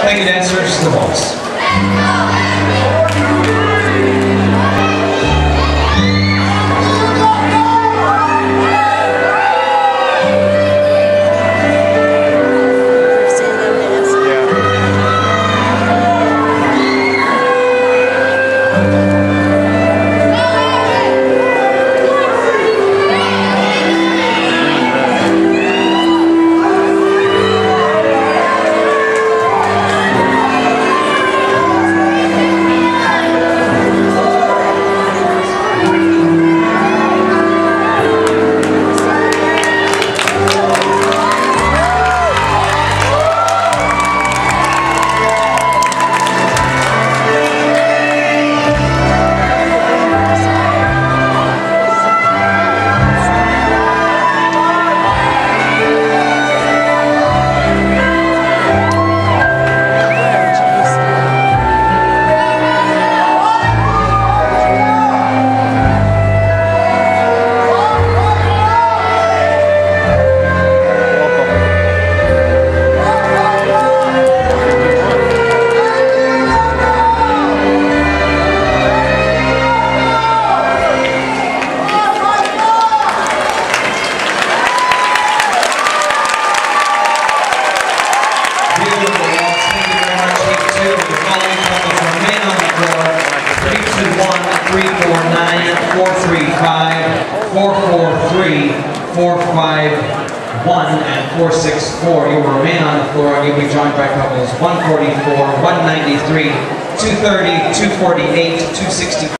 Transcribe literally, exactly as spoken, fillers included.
Thank you, dancers. The Waltz. three four nine, four three five, four four three, four five one, and four six four. You will remain on the floor and you'll be joined by couples one forty-four, one ninety-three, two thirty, two forty-eight, two sixty-four.